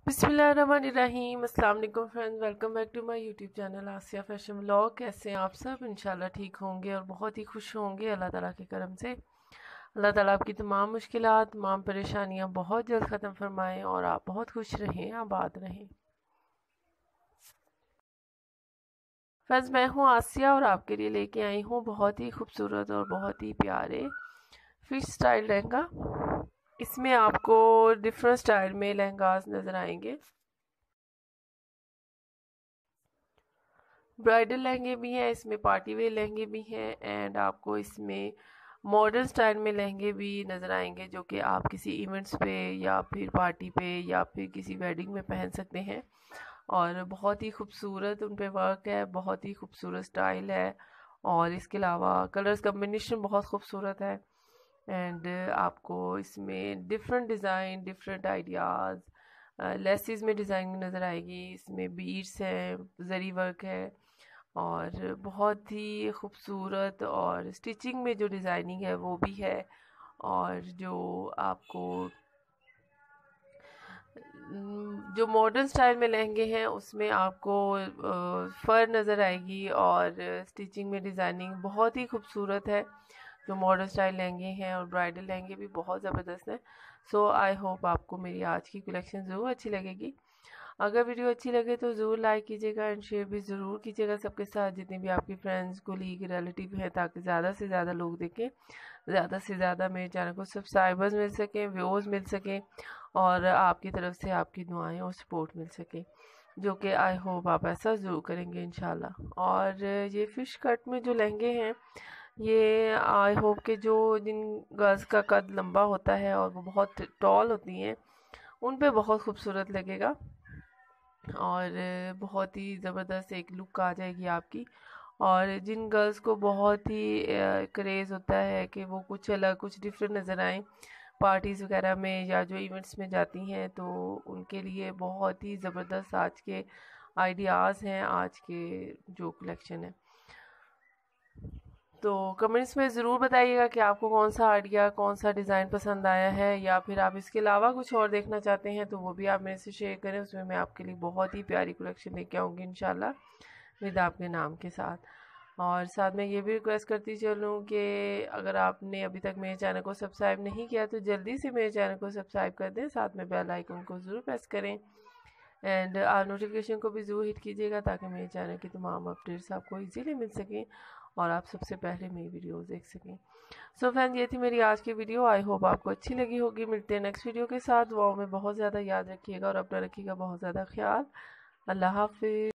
बिस्मिल्लाहिर्रहमानिर्रहीम। अस्सलाम वालेकुम friends, welcome back to my YouTube channel Asiya fashion vlog. कैसे हैं आप सब? इंशाल्लाह ठीक होंगे और बहुत ही खुश होंगे अल्लाह ताला के करम से। अल्लाह ताला आपकी तमाम मुश्किलात, तमाम परेशानियां बहुत जल्द ख़त्म फरमाएं और आप बहुत खुश रहें, आबाद रहें। फ्रेंड्स, मैं हूँ आसिया और आपके लिए लेके आई हूँ बहुत ही खूबसूरत और बहुत ही प्यारे फिश स्टाइल लहंगा। इसमें आपको डिफरेंट स्टाइल में लहंगास नज़र आएंगे। ब्राइडल लहंगे भी हैं, इसमें पार्टी वेयर लहंगे भी हैं एंड आपको इसमें मॉडर्न स्टाइल में लहंगे भी नज़र आएंगे जो कि आप किसी इवेंट्स पे या फिर पार्टी पे या फिर किसी वेडिंग में पहन सकते हैं। और बहुत ही खूबसूरत उन पे वर्क है, बहुत ही खूबसूरत स्टाइल है और इसके अलावा कलर्स कम्बिनेशन बहुत खूबसूरत है। एंड आपको इसमें different design, different ideas, laces में डिज़ाइन नज़र आएगी। इसमें बीड्स हैं, जरी वर्क है और बहुत ही खूबसूरत और स्टिचिंग में जो डिज़ाइनिंग है वो भी है। और जो आपको जो मॉडर्न स्टाइल में लहंगे हैं उसमें आपको फर नज़र आएगी और स्टिचिंग में डिज़ाइनिंग बहुत ही खूबसूरत है। जो मॉडर्न स्टाइल लहंगे हैं और ब्राइडल लहंगे भी बहुत ज़बरदस्त हैं। सो आई होप आपको मेरी आज की कलेक्शन ज़रूर अच्छी लगेगी। अगर वीडियो अच्छी लगे तो ज़रूर लाइक कीजिएगा एंड शेयर भी ज़रूर कीजिएगा सबके साथ, जितने भी आपके फ्रेंड्स, कोलीग, रिलेटिव हैं, ताकि ज़्यादा से ज़्यादा लोग देखें, ज़्यादा से ज़्यादा मेरे चैनल को सब्सक्राइबर्स मिल सकें, व्यूअर्स मिल सकें और आपकी तरफ से आपकी दुआएं और सपोर्ट मिल सके, जो कि आई होप आप ऐसा ज़रूर करेंगे इंशाल्लाह। और ये फ़िश कट में जो लहंगे हैं ये आई होप के जिन गर्ल्स का कद लंबा होता है और वो बहुत टॉल होती हैं उन पे बहुत खूबसूरत लगेगा और बहुत ही ज़बरदस्त एक लुक आ जाएगी आपकी। और जिन गर्ल्स को बहुत ही क्रेज़ होता है कि वो कुछ अलग, कुछ डिफरेंट नज़र आएँ पार्टीज़ वगैरह में या जो इवेंट्स में जाती हैं, तो उनके लिए बहुत ही ज़बरदस्त आज के आइडियाज़ हैं, आज के जो कलेक्शन है। तो कमेंट्स में ज़रूर बताइएगा कि आपको कौन सा आइडिया, कौन सा डिज़ाइन पसंद आया है या फिर आप इसके अलावा कुछ और देखना चाहते हैं तो वो भी आप मेरे से शेयर करें। उसमें मैं आपके लिए बहुत ही प्यारी कलेक्शन लेके आऊँगी इंशाल्लाह विद आपके नाम के साथ। और साथ में ये भी रिक्वेस्ट करती चलूँ कि अगर आपने अभी तक मेरे चैनल को सब्सक्राइब नहीं किया तो जल्दी से मेरे चैनल को सब्सक्राइब कर दें, साथ में बेल आइकन को ज़रूर प्रेस करें एंड नोटिफिकेशन को भी ज़रूर हिट कीजिएगा ताकि मेरे चैनल की तमाम अपडेट्स आपको इजीली मिल सकें और आप सबसे पहले मेरी वीडियोस देख सकें। सो फ्रेंड, ये थी मेरी आज की वीडियो। आई होप आपको अच्छी लगी होगी। मिलते हैं नेक्स्ट वीडियो के साथ। दुआओं में बहुत ज़्यादा याद रखिएगा और अपना रखिएगा बहुत ज़्यादा ख्याल। अल्लाह हाफिज़।